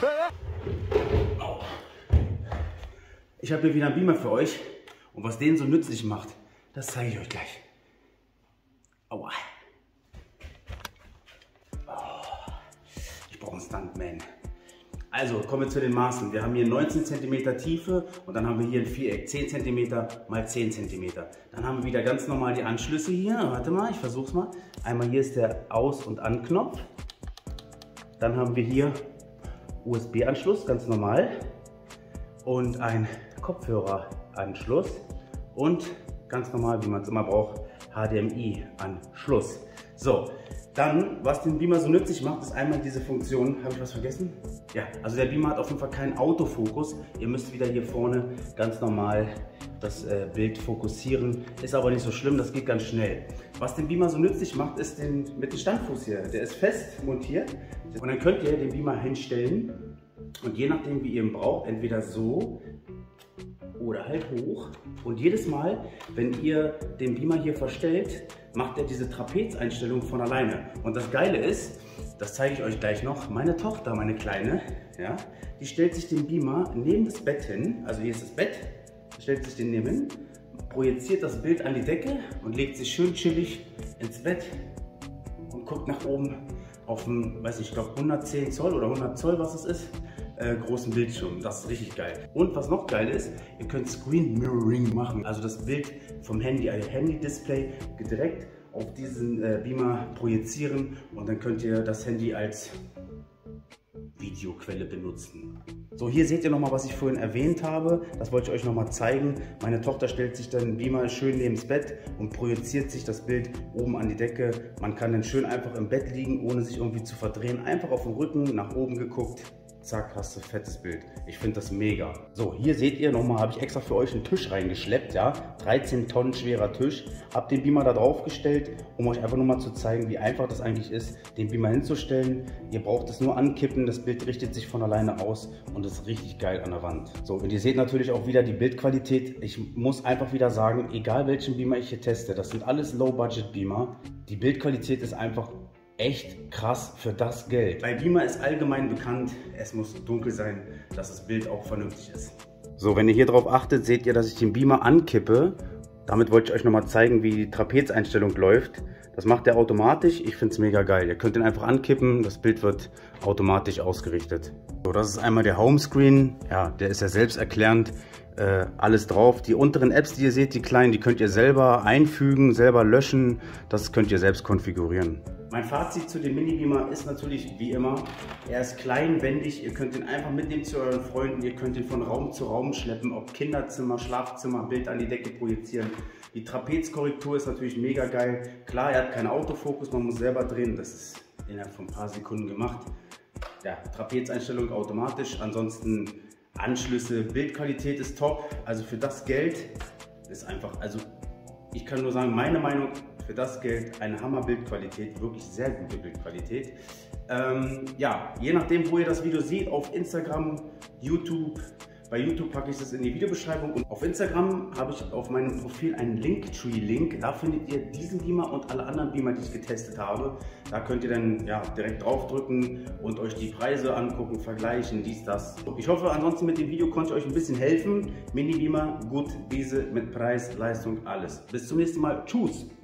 Ich habe hier wieder einen Beamer für euch und was den so nützlich macht, das zeige ich euch gleich. Aua. Oh, ich brauche einen Stuntman. Also kommen wir zu den Maßen. Wir haben hier 19 cm Tiefe und dann haben wir hier ein Viereck, 10 cm mal 10 cm. Dann haben wir wieder ganz normal die Anschlüsse hier. Warte mal, ich versuche es mal. Einmal hier ist der Aus- und Anknopf. Dann haben wir hier USB-Anschluss, ganz normal. Und ein Kopfhöreranschluss und ganz normal, wie man es immer braucht, HDMI-Anschluss. So, dann, was den Beamer so nützlich macht, ist einmal diese Funktion. Habe ich was vergessen? Ja, also der Beamer hat auf jeden Fall keinen Autofokus. Ihr müsst wieder hier vorne ganz normal das Bild fokussieren. Ist aber nicht so schlimm, das geht ganz schnell. Was den Beamer so nützlich macht, ist mit dem Standfuß hier. Der ist fest montiert und dann könnt ihr den Beamer hinstellen. Und je nachdem, wie ihr ihn braucht, entweder so oder halt hoch. Und jedes Mal, wenn ihr den Beamer hier verstellt, macht er diese Trapezeinstellung von alleine. Und das Geile ist, das zeige ich euch gleich noch, meine Tochter, meine Kleine, ja, die stellt sich den Beamer neben das Bett hin. Also hier ist das Bett, stellt sich den neben, projiziert das Bild an die Decke und legt sich schön chillig ins Bett und guckt nach oben auf einen, weiß ich, ich glaube 110 Zoll oder 100 Zoll, was es ist, großen Bildschirm. Das ist richtig geil. Und was noch geil ist, ihr könnt Screen Mirroring machen. Also das Bild vom Handy, euer Handy-Display direkt auf diesen Beamer projizieren und dann könnt ihr das Handy als Videoquelle benutzen. So, hier seht ihr nochmal, was ich vorhin erwähnt habe. Das wollte ich euch nochmal zeigen. Meine Tochter stellt sich dann den Beamer schön neben das Bett und projiziert sich das Bild oben an die Decke. Man kann dann schön einfach im Bett liegen, ohne sich irgendwie zu verdrehen. Einfach auf dem Rücken, nach oben geguckt. Zack, hast du ein fettes Bild. Ich finde das mega. So, hier seht ihr nochmal, habe ich extra für euch einen Tisch reingeschleppt, ja. 13 Tonnen schwerer Tisch. Hab den Beamer da drauf gestellt, um euch einfach nur mal zu zeigen, wie einfach das eigentlich ist, den Beamer hinzustellen. Ihr braucht es nur ankippen, das Bild richtet sich von alleine aus und ist richtig geil an der Wand. So, und ihr seht natürlich auch wieder die Bildqualität. Ich muss einfach wieder sagen, egal welchen Beamer ich hier teste, das sind alles Low-Budget-Beamer. Die Bildqualität ist einfach echt krass für das Geld. Bei Beamer ist allgemein bekannt, es muss dunkel sein, dass das Bild auch vernünftig ist. So, wenn ihr hier drauf achtet, seht ihr, dass ich den Beamer ankippe. Damit wollte ich euch nochmal zeigen, wie die Trapezeinstellung läuft. Das macht er automatisch. Ich finde es mega geil. Ihr könnt den einfach ankippen, das Bild wird automatisch ausgerichtet. So, das ist einmal der Homescreen. Ja, der ist ja selbsterklärend. Alles drauf. Die unteren Apps, die ihr seht, die kleinen, die könnt ihr selber einfügen, selber löschen. Das könnt ihr selbst konfigurieren. Mein Fazit zu dem Mini-Beamer ist natürlich wie immer, er ist klein, wendig, ihr könnt ihn einfach mitnehmen zu euren Freunden, ihr könnt ihn von Raum zu Raum schleppen, ob Kinderzimmer, Schlafzimmer, Bild an die Decke projizieren. Die Trapezkorrektur ist natürlich mega geil. Klar, er hat keinen Autofokus, man muss selber drehen, das ist innerhalb von ein paar Sekunden gemacht. Ja, Trapezeinstellung automatisch, ansonsten Anschlüsse, Bildqualität ist top, also für das Geld ist einfach, also ich kann nur sagen, meine Meinung, für das Geld eine Hammer-Bildqualität, wirklich sehr gute Bildqualität. Ja, je nachdem, wo ihr das Video seht, auf Instagram, YouTube. Bei YouTube packe ich das in die Videobeschreibung und auf Instagram habe ich auf meinem Profil einen Linktree-Link. Da findet ihr diesen Beamer und alle anderen Beamer, die ich getestet habe. Da könnt ihr dann ja, direkt draufdrücken und euch die Preise angucken, vergleichen, dies, das. Ich hoffe, ansonsten mit dem Video konnte ich euch ein bisschen helfen. Mini-Beamer, gut, diese mit Preis, Leistung, alles. Bis zum nächsten Mal. Tschüss!